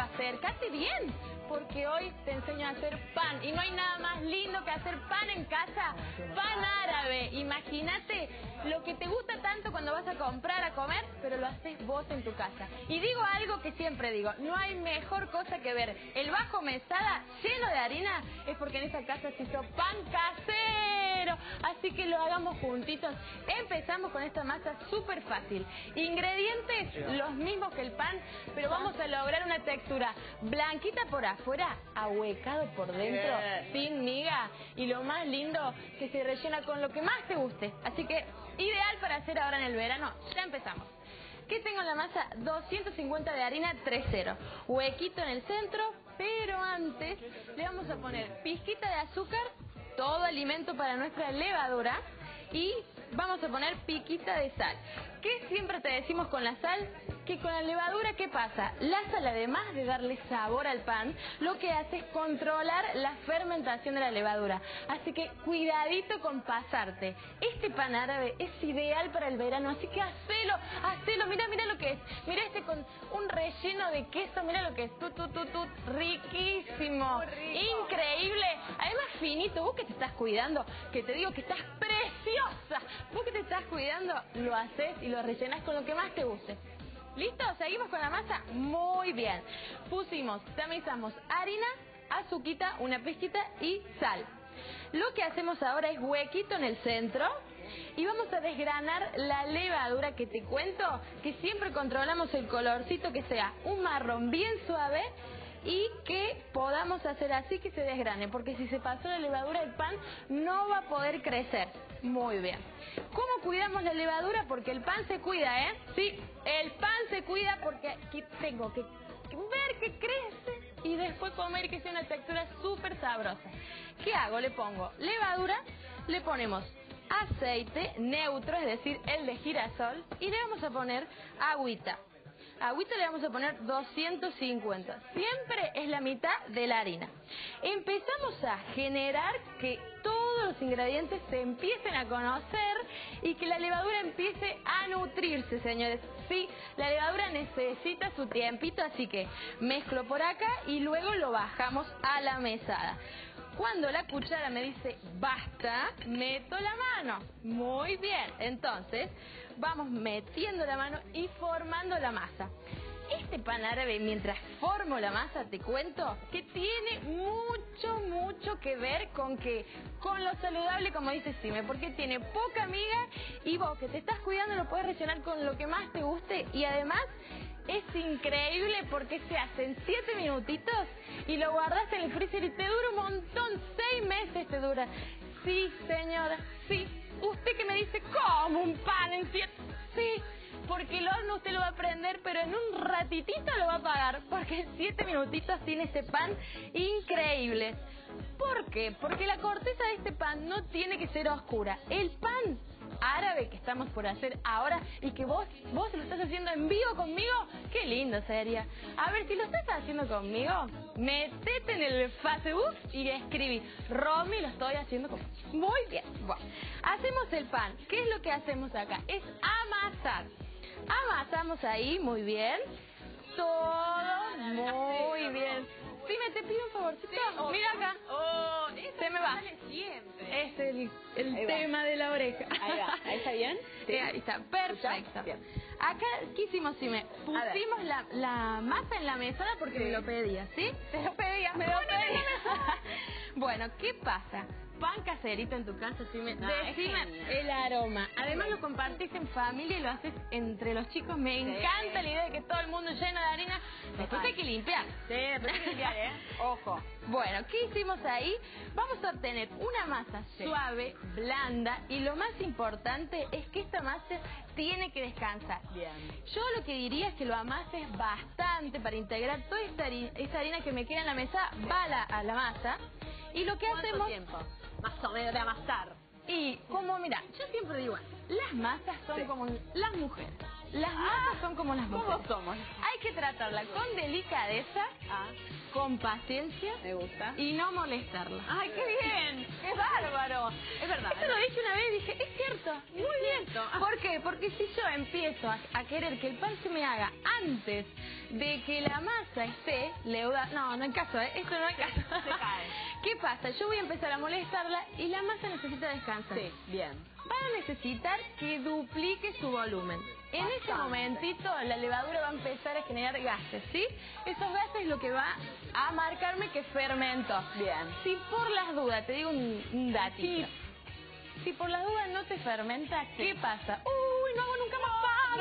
acércate bien, porque hoy te enseño a hacer pan. Y no hay nada más lindo que hacer pan en casa. Pan árabe. Imagínate lo que te gusta tanto cuando vas a comprar, a comer, pero lo haces vos en tu casa. Y digo algo que siempre digo, no hay mejor cosa que ver el bajo mesada lleno de harina, es porque en esa casa se hizo pan casero. Así que lo hagamos juntitos. Empezamos con esta masa súper fácil. Ingredientes los mismos que el pan, pero vamos a lograr una textura blanquita por afuera, ahuecado por dentro, sin miga. Y lo más lindo, que se rellena con lo que más te guste. Así que ideal para hacer ahora en el verano. Ya empezamos. ¿Qué tengo en la masa? 250 de harina 3-0. Huequito en el centro, pero antes le vamos a poner pizquita de azúcar, todo alimento para nuestra levadura, y vamos a poner piquita de sal. ¿Qué siempre te decimos con la sal? Que con la levadura, ¿qué pasa? La sal, además de darle sabor al pan, lo que hace es controlar la fermentación de la levadura. Así que cuidadito con pasarte. Este pan árabe es ideal para el verano, así que hacelo. Mira lo que es. Mira este con un relleno de queso, mira lo que es. Riquísimo. Increíble. Además finito, vos que te estás cuidando, que te digo que estás preciosa. Vos que te estás cuidando, lo haces y lo rellenás con lo que más te guste. ¿Listo? ¿Seguimos con la masa? Muy bien. Tamizamos harina, azuquita, una pizquita y sal. Lo que hacemos ahora es huequito en el centro y vamos a desgranar la levadura, que te cuento que siempre controlamos el colorcito, que sea un marrón bien suave y que podamos hacer así que se desgrane, porque si se pasó la levadura el pan no va a poder crecer. Muy bien. ¿Cómo cuidamos la levadura? Porque el pan se cuida, ¿eh? Sí, el pan se cuida porque aquí tengo que ver que crece y después comer, que sea una textura súper sabrosa. ¿Qué hago? Le pongo levadura, le ponemos aceite neutro, es decir, el de girasol, y le vamos a poner agüita. Agüita le vamos a poner 250. Siempre es la mitad de la harina. Empezamos a generar que todos los ingredientes se empiecen a conocer y que la levadura empiece a nutrirse, señores. Sí, la levadura necesita su tiempito, así que mezclo por acá y luego lo bajamos a la mesada. Cuando la cuchara me dice basta, meto la mano. Muy bien, entonces vamos metiendo la mano y formando la masa. Este pan árabe, mientras formo la masa, te cuento que tiene mucho que ver con lo saludable, como dice Sime, porque tiene poca miga y vos que te estás cuidando lo puedes rellenar con lo que más te guste, y además es increíble porque se hace en 7 minutitos y lo guardas en el freezer y te dura un montón, 6 meses te dura. Sí, señora, sí. Usted que me dice, ¿cómo un pan en 7? Sí, porque el horno usted lo va a prender, pero en un ratitito lo va a apagar, porque en 7 minutitos tiene este pan increíble. ¿Por qué? Porque la corteza de este pan no tiene que ser oscura. El pan árabe que estamos por hacer ahora y que vos lo estás haciendo en vivo conmigo, qué lindo sería. A ver, si lo estás haciendo conmigo, metete en el Facebook y escribí, Romy, lo estoy haciendo conmigo. Muy bien. Bueno, hacemos el pan. ¿Qué es lo que hacemos acá? Es amasar. Amasamos ahí, muy bien. Todo muy bien. Sí, te pido un favorcito. Sí, mira acá. Se me va. Es el tema de la oreja. Ahí va. ¿Ahí está bien? Sí, ahí está. Perfecto. Bien. Acá, ¿qué hicimos, Sime? Pusimos la masa en la mesada porque me lo pedías, ¿sí? Te lo pedías, me lo pedías. Bueno, ¿qué pasa? Pan caserito en tu casa, Sime. Decime el aroma. Además lo compartís en familia y lo haces entre los chicos. Me encanta la idea de que todo el mundo lleno de harina. Después hay que limpiar. Sí, después hay que limpiar, ¿eh? Ojo. Bueno, ¿qué hicimos ahí? Vamos a obtener una masa suave, blanda, y lo más importante es que esta masa tiene que descansar. Bien. Yo lo que diría es que lo amases bastante para integrar toda esa harina que me queda en la mesa, va a la masa. Y lo que hacemos... ¿Cuánto tiempo? Más o menos de amasar. Y como, mira, yo siempre digo, las masas son como las mujeres. Las masas son como las mujeres. ¿Cómo somos? Hay que tratarla con delicadeza, con paciencia. Me gusta. Y no molestarla. ¡Ay, qué bien! ¡Qué bárbaro! Es verdad. Esto lo dije una vez y dije, es cierto, muy bien. ¿Por qué? Porque si yo empiezo a querer que el pan se me haga antes de que la masa esté leuda... No, no hay caso, esto no hay caso. Se cae. ¿Qué pasa? Yo voy a empezar a molestarla y la masa necesita descansar. Sí, bien. Va a necesitar que duplique su volumen. En ese momentito la levadura va a empezar a generar gases, ¿sí? Esos gases es lo que va a marcarme que fermento. Bien. Si por las dudas, te digo un datito. Si por las dudas no te fermenta, ¿qué pasa? ¡Uy, no hago nunca más pan!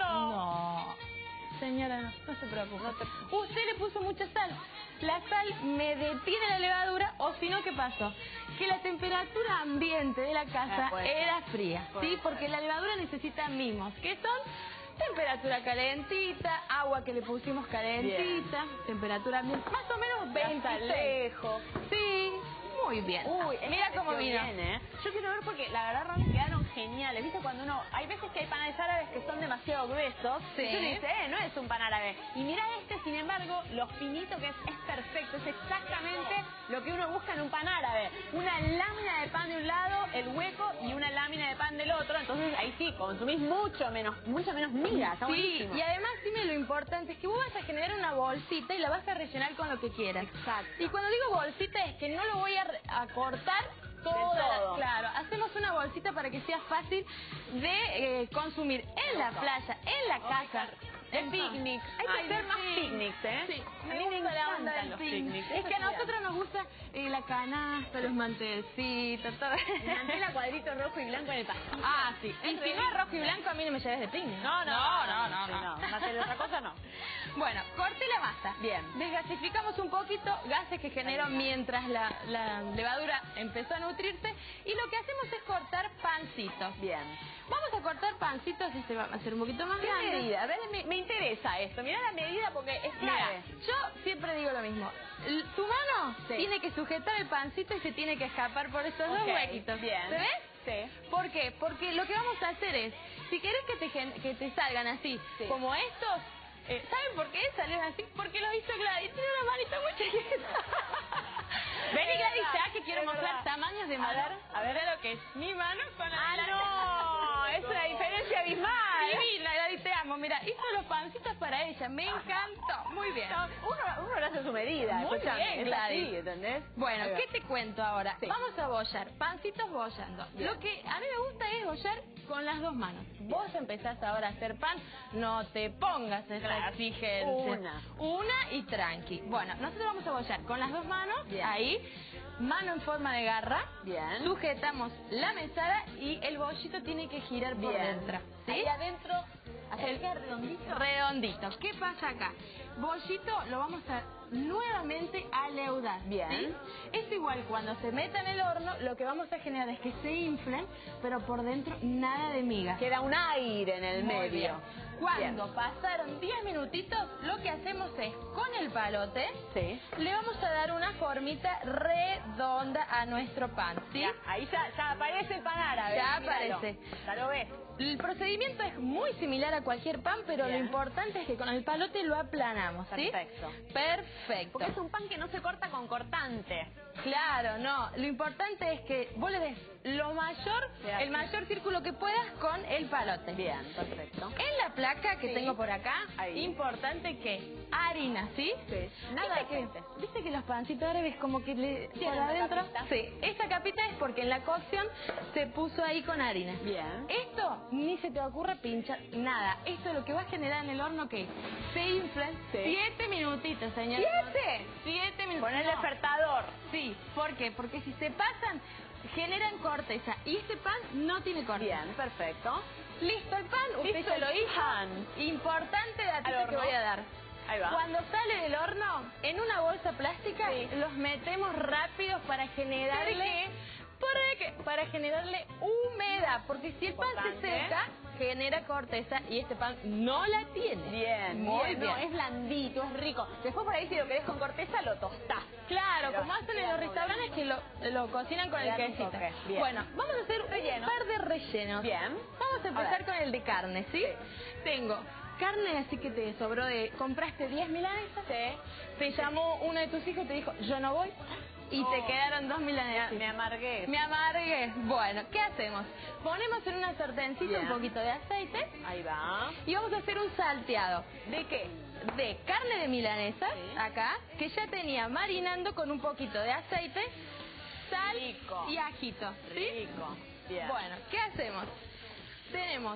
No. Señora, no se preocupe. Usted le puso mucha sal. La sal me detiene la levadura, o si no, ¿qué pasó? Que la temperatura ambiente de la casa era fría, ¿sí? Porque la levadura necesita mimos, que son temperatura calentita, agua que le pusimos calentita, temperatura ambiente, más o menos 26. lejos. Sí, muy bien. Uy, mira cómo vino. Bien, ¿eh? Yo quiero ver porque la verdad, Ronnie, quedaron geniales. ¿Viste? Cuando uno... Hay veces que hay panes árabes que son demasiado gruesos. Sí. Y tú dices, no es un pan árabe. Y mira este, sin embargo, lo finito que es perfecto. Es exactamente lo que uno busca en un pan árabe. Una lámina de pan de un lado, el hueco, y una lámina de pan del otro. Entonces ahí sí, consumís mucha menos miga. Está buenísimo. Y además, dime, lo importante es que vos vas a generar una bolsita y la vas a rellenar con lo que quieras. Exacto. Y cuando digo bolsita es que no lo voy a cortar todo. Claro, hacemos una bolsita para que sea fácil de consumir en la playa, en la casa. En picnic. Hay que hacer más picnics, ¿eh? Sí, a mí me gusta la onda encantan del los picnic. picnics. Es que a nosotros nos gusta la canasta, los mantelcitos, todo. Mantel a cuadrito rojo y blanco en el pasillo. Ah, sí. Y si no es rojo y blanco, a mí no me lleves de picnic. No. Mantel de otra cosa no. Bueno, corté la masa. Bien. Desgasificamos un poquito, gases que generó mientras la levadura empezó a nutrirse. Y lo que hacemos es cortar pancitos. Bien. Vamos a cortar pancitos y se va a hacer un poquito más ¿Qué grande. medida? A ver, me interesa esto. Mirá la medida porque es clave. Mira, yo siempre digo lo mismo. Tu mano tiene que sujetar el pancito y se tiene que escapar por esos dos huequitos. Bien. ¿Se ves? Sí. ¿Por qué? Porque lo que vamos a hacer es, si querés que te salgan así, como estos, ¿saben por qué salieron así? Porque lo hizo Gladys. Tiene una manita muy chiquita. Vení, Gladys, ya que quiero mostrar tamaños de mano. A ver lo que es mi mano con la no, es una diferencia abismal. Divina, Gladys, te amo. Mira, hizo los pancitos para ella. Me encantó. Muy bien. Uno lo hace a su medida. Muy bien, es Gladys. así, ¿entendés? Bueno, ¿qué te cuento ahora? Sí. Vamos a bollar, pancitos bollando. Lo que a mí me gusta es bollar con las dos manos. Vos empezás ahora a hacer pan, no te pongas esa exigencia. Una y tranqui. Bueno, nosotros vamos a bollar con las dos manos, ahí, mano en forma de garra. Bien. Sujetamos la mesada y el bollito tiene que girar por dentro. ¿Sí? Ahí adentro, ¿qué redondito? Redondito. ¿Qué pasa acá? Bollito lo vamos a nuevamente a leudar. Bien. ¿Sí? Es igual, cuando se meta en el horno, lo que vamos a generar es que se inflen, pero por dentro nada de miga. Queda un aire en el medio. Bien. Cuando pasaron 10 minutitos, lo que hacemos es, con el palote, le vamos a dar una formita redonda a nuestro pan, ¿sí? Ya, ahí ya aparece el pan árabe. Ya aparece. Ya lo ves. El procedimiento es muy similar a cualquier pan, pero lo importante es que con el palote lo aplanamos, ¿sí? Perfecto. Perfecto. Porque es un pan que no se corta con cortante. Claro, no. Lo importante es que vos le des el mayor círculo que puedas con el palote. Bien, perfecto. En la placa que tengo por acá, importante que harina, ¿sí? Sí. Nada ¿Viste que los pancitos árabes como que por adentro? Sí. Esta capita es porque en la cocción se puso ahí con harina. Bien. Esto ni se te ocurre pinchar nada. Esto lo que va a generar en el horno que se inflen 7 minutitos, señor. ¿7? 7 minutos. Con el despertador. Sí. ¿Por qué? Porque si se pasan, generan corteza. Y este pan no tiene corteza. Bien, perfecto. Listo el pan, usted ya lo hizo. Importante datito que voy a dar. Ahí va. Cuando sale del horno, en una bolsa plástica, los metemos rápido para generarle Para generarle humedad, porque si el pan se Importante. seca, genera corteza y este pan no la tiene. Bien, muy bien. No, es blandito, es rico. Después por ahí si lo querés con corteza lo tostás. Claro, Pero como hacen en queda los restaurantes que lo cocinan con Le el dan un quesito. toque, bien. Bueno, vamos a hacer Relleno. un par de rellenos. Bien. Vamos a empezar ver. con el de carne, ¿sí? Tengo carne, así que te sobró compraste 10 milanesas. Sí. Te llamó uno de tus hijos y te dijo, yo no voy. Y te quedaron 2 milanesas. Me amargué. Me amargué. Bueno, ¿qué hacemos? Ponemos en una sartencita Bien. un poquito de aceite Ahí va. y vamos a hacer un salteado ¿De qué? de carne de milanesa, Sí. acá, que ya tenía marinando con un poquito de aceite, sal Rico. y ajito. ¿Sí? Rico. Bien. Bueno, ¿qué hacemos? Tenemos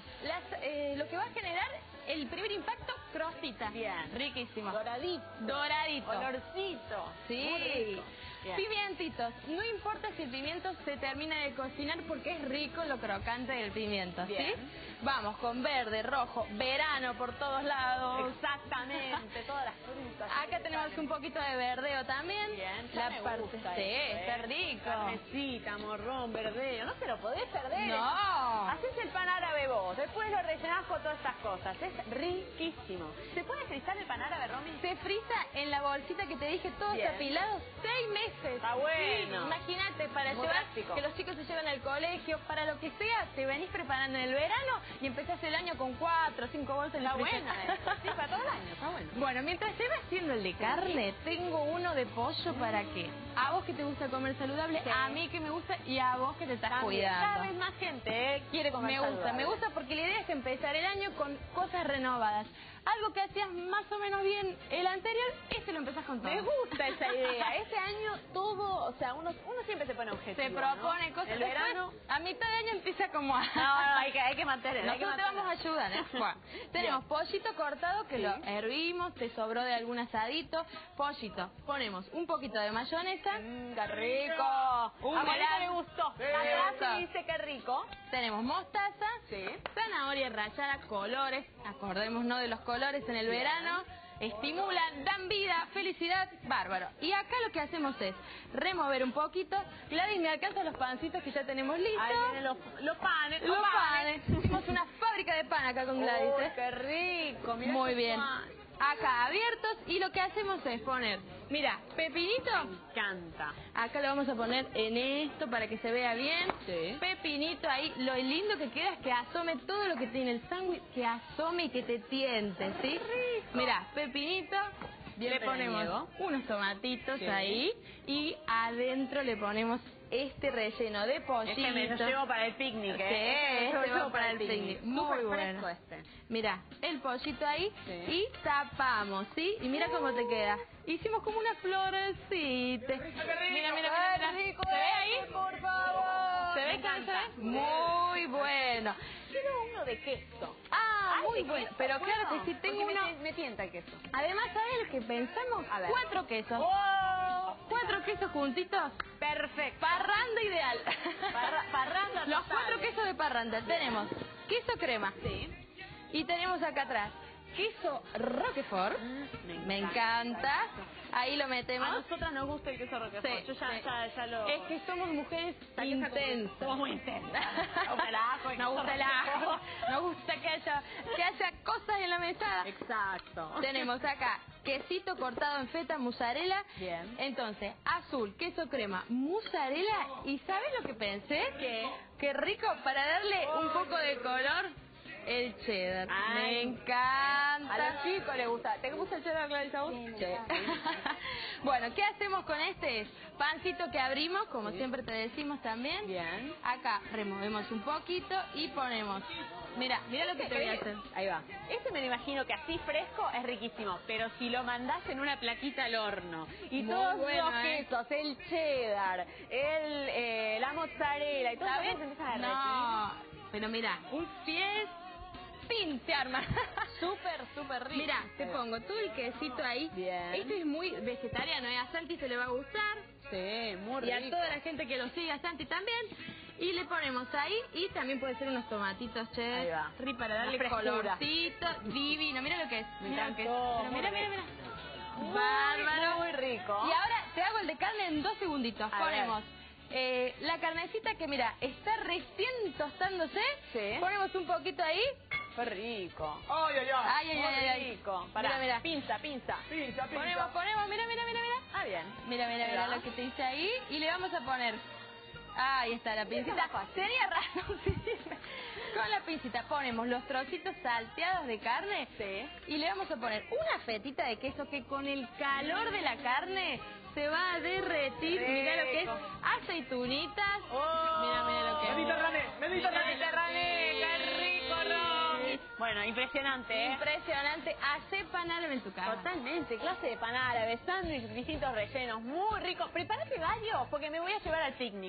lo que va a generar el primer impacto, crostita. Bien. Riquísimo. Doradito. Doradito. Olorcito. Sí. Muy rico. Bien. Pimientitos. No importa si el pimiento se termina de cocinar porque es rico lo crocante del pimiento, ¿sí? Bien. Vamos con verde, rojo, verano por todos lados. Exactamente, todas las frutas. Acá tenemos un poquito de verdeo también. Bien, La me parte gusta sí, esto, está rico. Carnecita, morrón, verdeo, no te lo podés perder. No. Haces el pan árabe vos, después lo rellenás con todas estas cosas, es riquísimo. ¿Se puede frizar el pan árabe, Romy? Se frisa en la bolsita que te dije, todos Bien. apilados, 6 meses. Está bueno. Sí, imagínate, para Muy llevar, práctico. que los chicos se llevan al colegio, para lo que sea, te venís preparando en el verano y empezás el año con 4 o 5 bolsas en el Está freezer. buena esta. Sí, para todo el año, está bueno. Bueno, mientras se va haciendo el de carne, tengo uno de pollo para qué. A vos que te gusta comer saludable, Sí. a mí que me gusta y a vos que te estás También, cuidando. cada vez más gente quiere comer Me saludable. gusta porque la idea es empezar el año con cosas renovadas. Algo que hacías más o menos bien el anterior, lo empezás con todo. Me gusta esa idea. Este año todo, o sea, uno siempre se pone objetivos. Se propone cosas. El verano. Después, a mitad de año empieza como a... No, hay que mantener. hay que Nosotros te mantener. vamos a ayudar, ¿eh? Bueno, tenemos pollito cortado que Sí. lo hervimos, te sobró de algún asadito. Pollito, ponemos un poquito de mayonesa. ¡Qué rico! Un A Juanito melón. le gustó. Sí, La le verdad gustó. sí dice que rico. Tenemos mostaza, Sí. zanahoria rallada, colores, acordémonos de los colores en el verano, estimulan, dan vida, felicidad, bárbaro. Y acá lo que hacemos es remover un poquito. Gladys, ¿me alcanzan los pancitos que ya tenemos listos? Ahí vienen los panes. Los panes. Hicimos una fábrica de pan acá con Gladys, Uy, ¿eh? qué rico. Mirá Muy estos bien. panes. Acá abiertos y lo que hacemos es poner, mira, pepinito. Me encanta. Acá lo vamos a poner en esto para que se vea bien. Sí. Pepinito ahí. Lo lindo que queda es que asome todo lo que tiene el sándwich, que asome y que te tiente, ¿sí? Mira, pepinito. Bien le ponemos veraniego. unos tomatitos Sí. ahí y adentro le ponemos este relleno de pollito. Este me lo llevo para el picnic, Sí, ¿eh? este va para el picnic. Muy Súper bueno. fresco este. Mira, el pollito ahí Sí. y tapamos, ¿sí? Y mira cómo te queda. Hicimos como una florecita. Mira, mira, Qué rico ¿Se ve ahí? por favor. ¿Se ve Me que se encanta. ve? Muy bueno. Quiero uno de queso. Ah, Ay, muy de bueno. queso, Pero claro ¿puedo? que sí, tengo Porque uno. me tienta el queso. Además, ¿sabes lo que pensamos? A ver. 4 quesos. ¡Oh! 4 quesos juntitos. Perfecto. Parranda ideal. Parranda Los total. 4 quesos de parranda. Tenemos queso crema. Sí. Y tenemos acá atrás queso Roquefort. Me encanta. Ahí lo A metemos. nosotras nos gusta el queso roquefort. Sí, Yo sí. ya lo... Es que somos mujeres Somos intensas. muy intensas. Nos gusta el ajo y Nos gusta el ajo. roquefort. Nos gusta que haya cosas en la mesada. Exacto. Tenemos acá quesito cortado en feta, mozzarella. Bien. Entonces, azul, queso crema, mozzarella. ¿Y sabes lo que pensé? ¿Qué? Qué rico para darle un poco de color. El cheddar. Ay. Me encanta. A los chicos les gusta. ¿Te gusta el cheddar, Gladys, a vos? Sí. Bueno, ¿qué hacemos con este pancito que abrimos? Como Sí. siempre te decimos también. Bien. Acá removemos un poquito y ponemos. Mira lo que te voy a hacer. Ahí va. Este me lo imagino que así fresco es riquísimo, pero si lo mandás en una plaquita al horno y Muy todos bueno, los ¿eh? quesos, el cheddar, la mozzarella y todo eso ¿Sabes? se empiezan a derretir. No, pero mira, un fiestín se arma. Súper rico. Mira, te Ahí va. pongo todo el quesito ahí. Bien. Este es muy vegetariano, a Santi se le va a gustar. Sí, muy Y a rico. toda la gente que lo sigue, a Santi también. Y le ponemos ahí y también puede ser unos tomatitos Ahí va. cherry para darle Una frescura. colorcito divino. Mira lo que es. Me Mira lo que es. encantó, Pero mira, muy mira, rico. mira. Bárbaro. Muy rico. Y ahora te hago el de carne en 2 segunditos. A Ponemos La carnecita que, mira, está recién tostándose. Sí. Ponemos un poquito ahí. ¡Qué rico! ¡Ay, ay, ay! ¡Qué rico! Pará, Mira. pinza. Pinza. Ponemos, mira. Ah, bien. Mira lo que te hice ahí. Y le vamos a poner... Ahí está la pincita. Sería raro. Con la pincita ponemos los trocitos salteados de carne. Sí. Y le vamos a poner una fetita de queso que con el calor de la carne se va a derretir. Rico. Mirá lo que es aceitunitas. Mira lo que es. Mediterráneo. ¡Qué rico, Romy! Bueno, impresionante, ¿eh? Impresionante. Hacé pan árabe en tu casa. Totalmente, clase de pan árabe, sándwiches, distintos rellenos, muy rico. Prepárate varios, porque me voy a llevar al picnic.